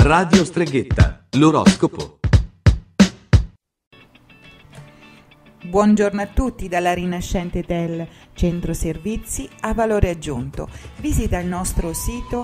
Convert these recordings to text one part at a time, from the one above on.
Radio Streghetta, l'oroscopo. Buongiorno a tutti dalla Rinascente del Centro Servizi a Valore Aggiunto. Visita il nostro sito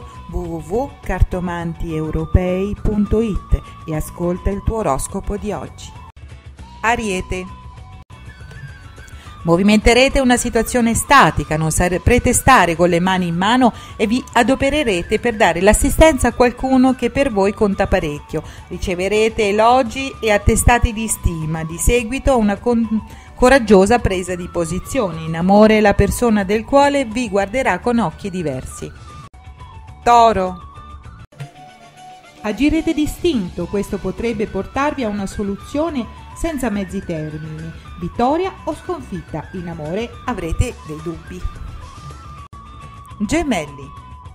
www.cartomantieuropei.it e ascolta il tuo oroscopo di oggi. Ariete. Movimenterete una situazione statica, non saprete stare con le mani in mano e vi adopererete per dare l'assistenza a qualcuno che per voi conta parecchio. Riceverete elogi e attestati di stima, di seguito a una coraggiosa presa di posizione. In amore la persona del quale vi guarderà con occhi diversi. Toro. Agirete d'istinto, questo potrebbe portarvi a una soluzione senza mezzi termini, vittoria o sconfitta. In amore avrete dei dubbi. Gemelli.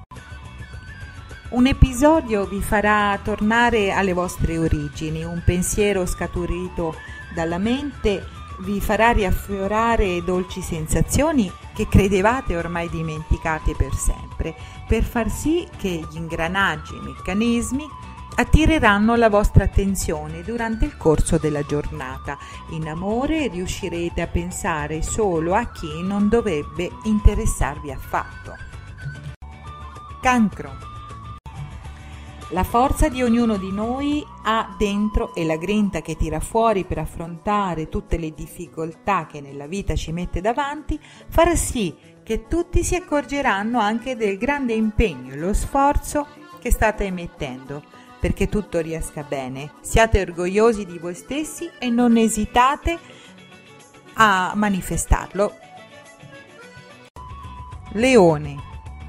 Un episodio vi farà tornare alle vostre origini, un pensiero scaturito dalla mente vi farà riaffiorare dolci sensazioni che credevate ormai dimenticate per sempre, per far sì che gli ingranaggi, i meccanismi attireranno la vostra attenzione durante il corso della giornata. In amore riuscirete a pensare solo a chi non dovrebbe interessarvi affatto. Cancro. La forza di ognuno di noi ha dentro e la grinta che tira fuori per affrontare tutte le difficoltà che nella vita ci mette davanti farà sì che tutti si accorgeranno anche del grande impegno e lo sforzo che state emettendo perché tutto riesca bene. Siate orgogliosi di voi stessi e non esitate a manifestarlo. Leone.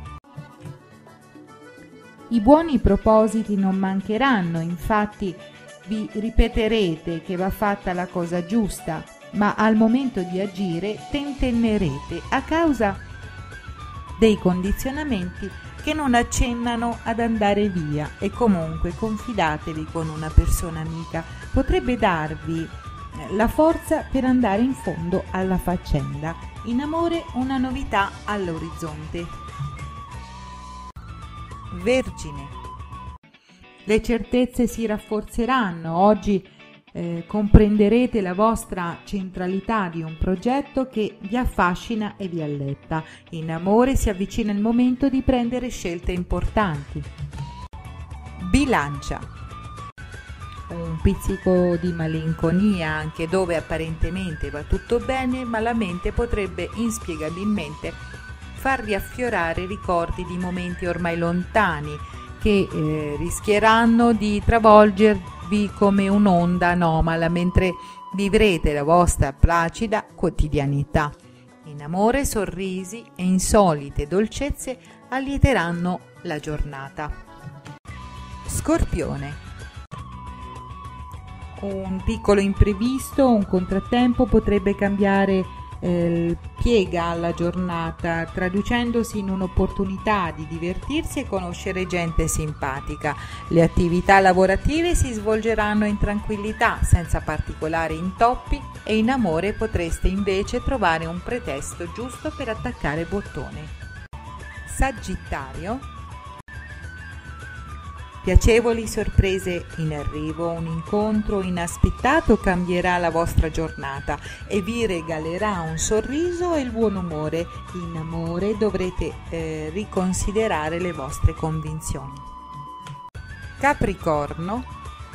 I buoni propositi non mancheranno, infatti vi ripeterete che va fatta la cosa giusta, ma al momento di agire tentennerete a causa dei condizionamenti che non accennano ad andare via e comunque confidatevi con una persona amica, potrebbe darvi la forza per andare in fondo alla faccenda. In amore una novità all'orizzonte. Vergine. Le certezze si rafforzeranno, oggi comprenderete la vostra centralità di un progetto che vi affascina e vi alletta. In amore si avvicina il momento di prendere scelte importanti. Bilancia. Un pizzico di malinconia anche dove apparentemente va tutto bene, ma la mente potrebbe inspiegabilmente far riaffiorare ricordi di momenti ormai lontani che rischieranno di travolgervi come un'onda anomala mentre vivrete la vostra placida quotidianità. In amore sorrisi e insolite dolcezze allieteranno la giornata. Scorpione. Un piccolo imprevisto, un contrattempo potrebbe cambiare piega alla giornata, traducendosi in un'opportunità di divertirsi e conoscere gente simpatica. Le attività lavorative si svolgeranno in tranquillità, senza particolari intoppi, e in amore potreste invece trovare un pretesto giusto per attaccare bottone. Sagittario. Piacevoli sorprese in arrivo, un incontro inaspettato cambierà la vostra giornata e vi regalerà un sorriso e il buon umore. In amore dovrete riconsiderare le vostre convinzioni. Capricorno.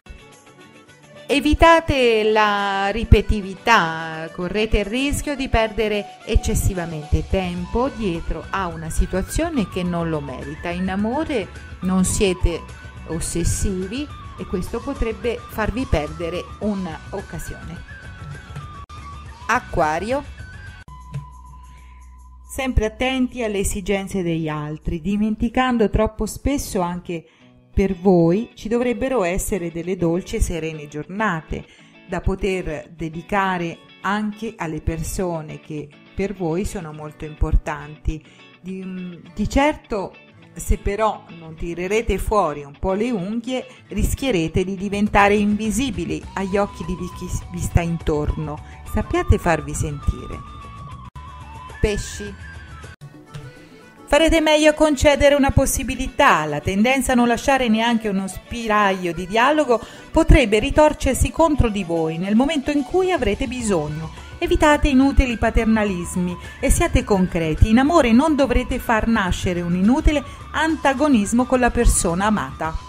Evitate la ripetitività, correte il rischio di perdere eccessivamente tempo dietro a una situazione che non lo merita. In amore non siete ossessivi e questo potrebbe farvi perdere un'occasione. Acquario. Sempre attenti alle esigenze degli altri, dimenticando troppo spesso anche per voi ci dovrebbero essere delle dolci e serene giornate da poter dedicare anche alle persone che per voi sono molto importanti. Di certo, se però non tirerete fuori un po' le unghie, rischierete di diventare invisibili agli occhi di chi vi sta intorno. Sappiate farvi sentire. Pesci. Farete meglio a concedere una possibilità. La tendenza a non lasciare neanche uno spiraglio di dialogo potrebbe ritorcersi contro di voi nel momento in cui avrete bisogno. Evitate inutili paternalismi e siate concreti. In amore non dovrete far nascere un inutile antagonismo con la persona amata.